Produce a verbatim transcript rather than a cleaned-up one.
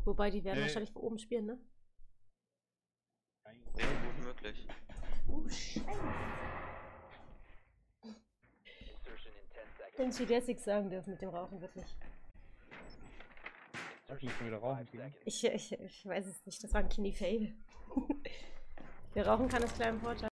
Wobei, die werden Nee. wahrscheinlich von oben spielen, ne? Ja, gut möglich. Oh, Scheiße. Wenn sie Jessic sagen dürfen mit dem Rauchen, wirklich. Darf ich nicht schon wieder rauchen gehen? Ich, ich, ich weiß es nicht, das war ein Knie-Fail. Wer rauchen kann, ist klar im Vorteil.